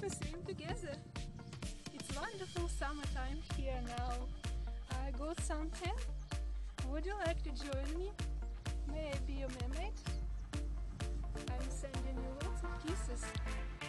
to swim together. It's wonderful summertime here now. I got some tan. Would you like to join me? May I be your mermaid? I'm sending you lots of kisses.